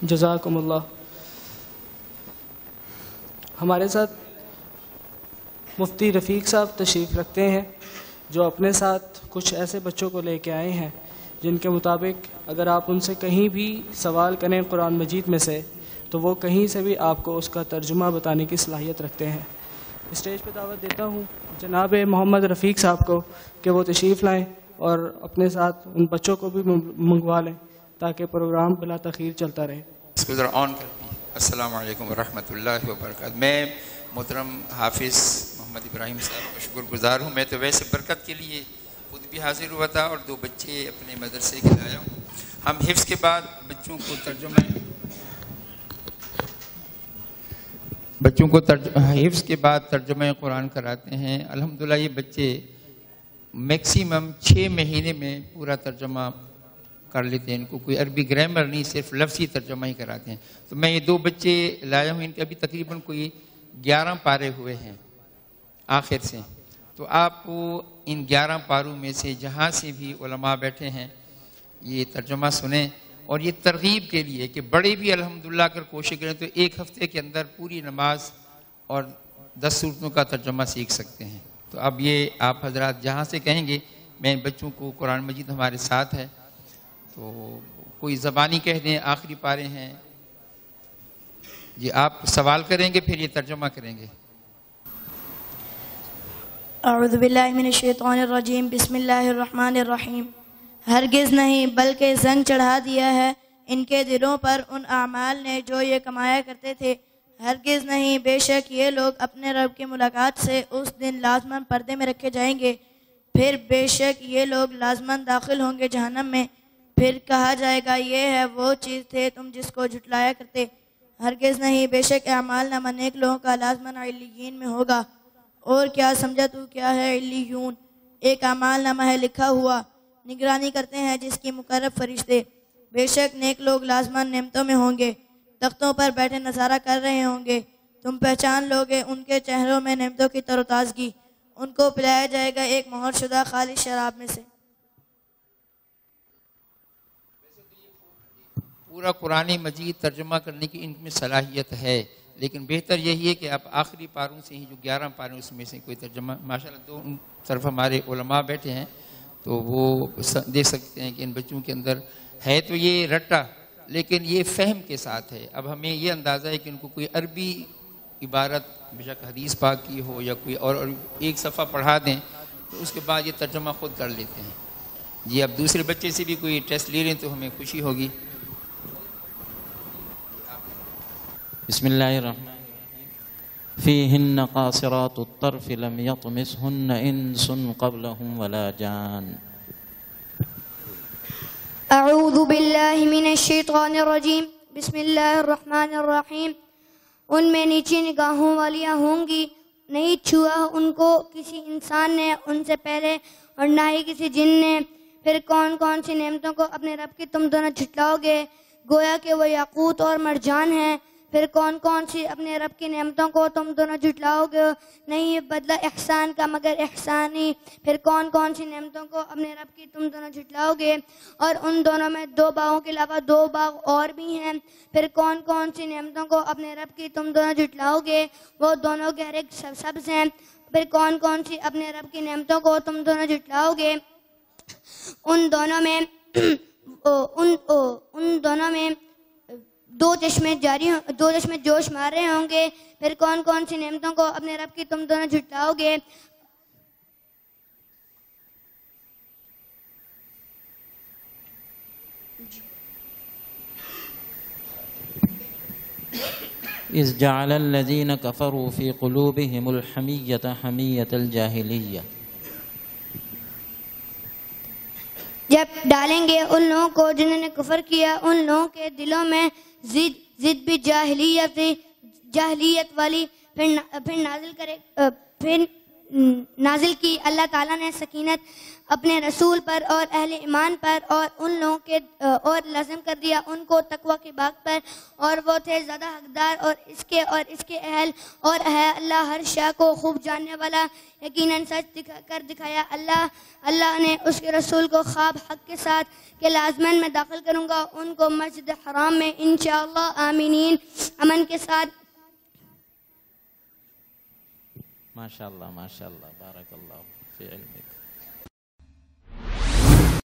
جزاکم اللہ۔ ہمارے ساتھ مفتی رفیق صاحب تشریف رکھتے ہیں جو اپنے ساتھ کچھ ایسے بچوں کو لے کے آئے ہیں جن کے مطابق اگر آپ ان سے کہیں بھی سوال کریں قرآن مجید میں سے تو وہ کہیں سے بھی آپ کو اس کا ترجمہ بتانے کی صلاحیت رکھتے ہیں۔ اسٹیج پہ دعوت دیتا ہوں جناب محمد رفیق صاحب کو کہ وہ تشریف لائیں اور اپنے ساتھ ان بچوں کو بھی منگوا لیں تاکہ پروگرام بلا تاخیر چلتا رہے۔ اس کو ذرا آن کر دیں۔ السلام علیکم ورحمۃ اللہ وبرکاتہ۔ میں محترم حافظ محمد ابراہیم صاحب کا شکر گزار ہوں۔ میں تو ویسے برکت کے لیے خود بھی حاضر ہوا تھا اور 2 بچے اپنے مدرسے کے لایا ہوں۔ ہم حفظ کے بعد بچوں کو حفظ کے بعد ترجمہ قرآن کراتے ہیں۔ الحمدللہ یہ بچے میکسیمم 6 مہینے میں پورا ترجمہ کر لیتے ہیں۔ ان کو کوئی عربی گرامر نہیں، صرف لفظی ترجمہ ہی کراتے ہیں۔ تو میں یہ 2 بچے لایا ہوں، ان کے ابھی تقریباً کوئی 11 پارے ہوئے ہیں آخر سے۔ تو آپ ان 11 پاروں میں سے جہاں سے بھی علماء بیٹھے ہیں یہ ترجمہ سنیں، اور یہ ترغیب کے لیے کہ بڑے بھی الحمدللہ اگر کوشش کریں تو 1 ہفتے کے اندر پوری نماز اور 10 سورتوں کا ترجمہ سیکھ سکتے ہیں۔ تو اب یہ آپ حضرات جہاں سے کہیں گے، میں بچوں کو قرآن مجید ہمارے ساتھ ہے تو کوئی زبانی کہہ دیں، آخری پارے ہیں جی، آپ سوال کریں گے پھر یہ ترجمہ کریں گے۔ اعوذ باللہ من الشیطان الرجیم، بسم اللہ الرحمن الرحیم۔ ہرگز نہیں بلکہ زنگ چڑھا دیا ہے ان کے دلوں پر ان اعمال نے جو یہ کمایا کرتے تھے۔ ہرگز نہیں، بے شک یہ لوگ اپنے رب کی ملاقات سے اس دن لازماً پردے میں رکھے جائیں گے، پھر بے شک یہ لوگ لازماً داخل ہوں گے جہنم میں۔ پھر کہا جائے گا یہ ہے وہ چیز تھے تم جس کو جھٹلایا کرتے۔ ہرگز نہیں، بے شک اعمال نامہ نیک لوگوں کا لازماً علیین میں ہوگا۔ اور کیا سمجھا تو کیا ہے علیون؟ ایک اعمال نامہ ہے لکھا ہوا، نگرانی کرتے ہیں جس کی مقرب فرشتے۔ بے شک نیک لوگ لازماً نعمتوں میں ہوں گے، تختوں پر بیٹھے نظارہ کر رہے ہوں گے۔ تم پہچان لوگے ان کے چہروں میں نعمتوں کی تر و تازگی، ان کو پلایا جائے گا ایک مہر شدہ خالص شراب میں سے۔ پورا قرآن مجید ترجمہ کرنے کی ان میں صلاحیت ہے، لیکن بہتر یہی ہے کہ آپ آخری پاروں سے ہی جو 11 پارے اس میں سے کوئی ترجمہ، ماشاءاللہ 2 طرف ہمارے علماء بیٹھے ہیں تو وہ دیکھ سکتے ہیں کہ ان بچوں کے اندر ہے تو یہ رٹا، لیکن یہ فہم کے ساتھ ہے۔ اب ہمیں یہ اندازہ ہے کہ ان کو کوئی عربی عبارت بے شک حدیث پاک کی ہو یا کوئی اور 1 صفحہ پڑھا دیں تو اس کے بعد یہ ترجمہ خود کر لیتے ہیں۔ جی، اب دوسرے بچے سے بھی کوئی ٹیسٹ لے لیں تو ہمیں خوشی ہوگی۔ بسم اللہ الرحمن الرحیم۔ فیہن قاصرات الطرف لم یطمثہن انس قبلہم ولا جان۔ اعوذ باللہ من الشیطان الرجیم، بسم اللہ الرحمن الرحیم۔ ان میں نیچی نگاہوں والیاں ہوں گی، نہیں چھوا ان کو کسی انسان نے ان سے پہلے اور نہ ہی کسی جن نے۔ پھر کون کون سی نعمتوں کو اپنے رب کی تم دونوں جھٹلاؤ گے، گویا کہ وہ یاقوت اور مرجان ہیں۔ پھر کون کون سی اپنے رب کی نعمتوں کو تم دونوں جھٹلاؤ گے، نہیں یہ بدلہ احسان کا مگر احسان ہی۔ پھر کون کون سی نعمتوں کو اپنے رب کی تم دونوں جھٹلاؤ گے، اور ان دونوں میں 2 باغوں کے علاوہ 2 باغ اور بھی ہیں۔ پھر کون کون سی نعمتوں کو اپنے رب کی تم دونوں جھٹلاؤ گے، وہ دونوں گہرے سبز ہیں۔ پھر کون کون سی اپنے رب کی نعمتوں کو تم دونوں جھٹلاؤ گے، ان دونوں میں دو چشمے جوش مار رہے ہوں گے۔ پھر کون کون سی نعمتوں کو اپنے رب کی تم دونوں جھٹلاؤ گے۔ اذ جعل الذین کفروا فی قلوبہم الحمیۃ حمیۃ الجاہلیہ۔ جب ڈالیں گے ان لوگوں کو جنہوں نے کفر کیا ان لوگوں کے دلوں میں ضد بھی نازل کی. اللہ تعالیٰ نے سکینت اپنے رسول پر اور اہل ایمان پر اور ان لوگوں کے اور لازم کر دیا ان کو تقوی کی بات پر, اور وہ تھے زیادہ حقدار اور اس کے اہل, اور ہے اللہ ہر شے کو خوب جاننے والا. یقیناً سچ کر دکھایا اللہ نے اس کے رسول کو خواب حق کے ساتھ کہ لازمن میں داخل کروں گا ان کو مسجد حرام میں انشاءاللہ آمینین, امن کے ساتھ. ماشاءاللہ ماشاءاللہ بارک اللہ فی علمک.